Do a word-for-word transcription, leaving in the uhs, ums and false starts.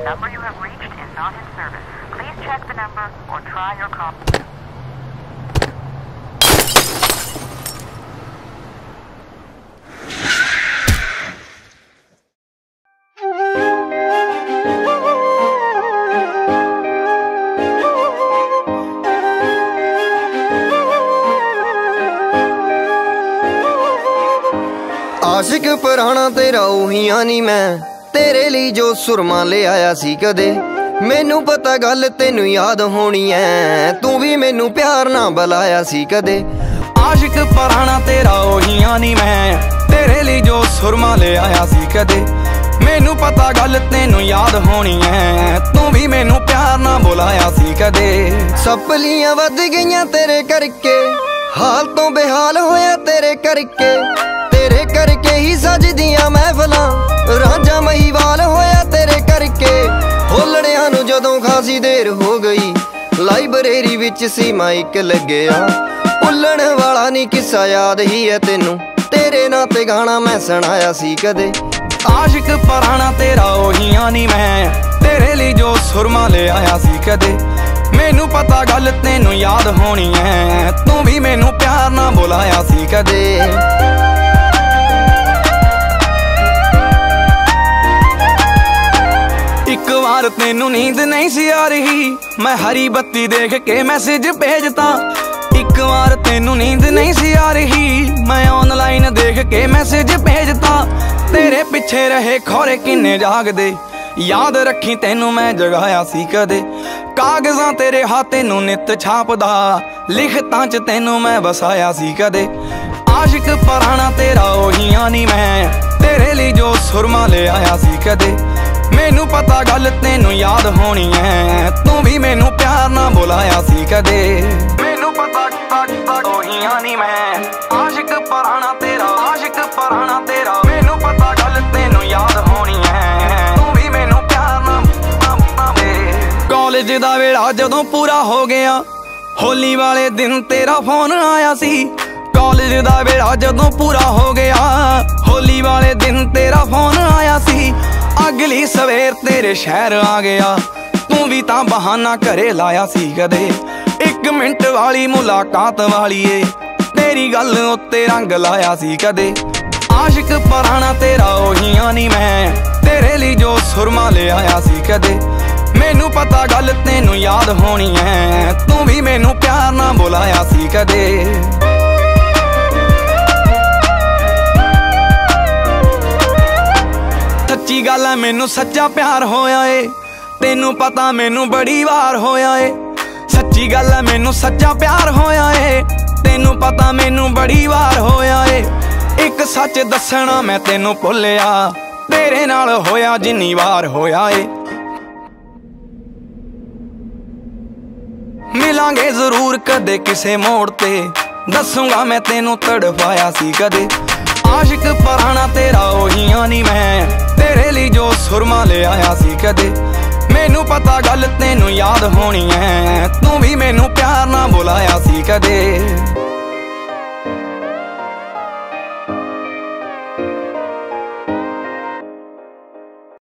number you have reached is not in service. Please check the number or try your call. आशिक पुराना तेरा उहिया नी मैं तेरे लिए जो सुरमा ले आया सी कदे मैनू पता गल तेनू याद होनी है तू भी मैनू प्यार ना बुलाया सी कदे। आशिक पुराना तेरा उहिया नी मैं तेरे लिए जो सुरमा ले आया सी कदे मैनू पता गल तेनू याद होनी है तू भी मैनू प्यार ना बुलाया सी कदे। सपलियां वध गईयां तेरे करके हाल तो बेहाल होया तेरे करके तेरे करके ही सजदियां महफिलां रांझा महीवाल होया तेरे करके। होलड़ियां नू जदों खासी देर हो गई लाइब्रेरी विच सी माइक लग्या भुल्लण वाला नी किस्सा याद ही है तेनू तेरे नां ते गाना मैं सुनाया सी कदे। आशिक पुराना तेरा उहिया नी मैं तेरे लिए जो सुरमा ले आया सी कदे मैनू पता गल तेनू याद होनी है तू भी मैनू प्यार ना बुलाया सी कदे। एक बार तेनू नींद नहीं सी आ रही मैं हरी बत्ती देख के मैसेज भेजता। एक बार तेनू नींद नहीं सी आ रही मैं ऑनलाइन देख के मैसेज भेजता। तेरे पिछे रहे खोरे किन्ने जागदे याद रखी तेनू मैं जगाया सी कदे। कागजां तेरे हाथे नू नित छापदा लिखतां च तेनू मैं बसाया सी कदे। आशिक पुराना तेरा उहिया नी मैं तेरे लिए जो सुरमा ले आया सी कदे मैनू पता गल तेनू याद होनी है तू भी मैनू प्यार ना बुलाया सी कदे। मैनू पता उहिया नी मैं आशिक पुराना तेरा आशिक पुराना तेरा मैनू पता गल तेनू याद होनी है तू भी मैनू प्यार ना कॉलेज दा वेला जदों पूरा हो गया होली वाले दिन तेरा फोन आया सी। कॉलेज दा वेला जदों पूरा हो गया होली वाले दिन तेरा फोन आया सी। अगली सवेर तेरे शहर आ गया तू भी तां बहाना घरे लाया सी कदे। एक मिनट वाली मुलाकात वाली ए तेरी गल उत्ते रंग लाया सी कदे। आशिक पुराना तेरा उहिया नी मैं तेरे लिए जो सुरमा ले आया सी कदे मैनू पता गल तेनू याद होनी है तू भी मैनू प्यार ना बुलाया सी कदे। सच्ची गल है मैनू सच्चा प्यार होया ए तेनू पता मैनू बड़ी वार होया ए। सच्ची गल है मैनू सच्चा प्यार होया ए तेनू पता मैनू बड़ी वार होया ए। एक सच दसना मैं तेनू भुलिया तेरे नाल होया जिन्नी वार होया ए। मिलांगे जरूर कदे किसे मोड़ ते दसूंगा मैं तेनू तड़पाया सी कदे। आशिक पुराना तेरा उहिया नी मैं तेरे लिए जो सुरमा ले आया सी कदे मैनू पता गल तेनू याद होनी है तू भी मैनू प्यार ना बुलाया सी कदे।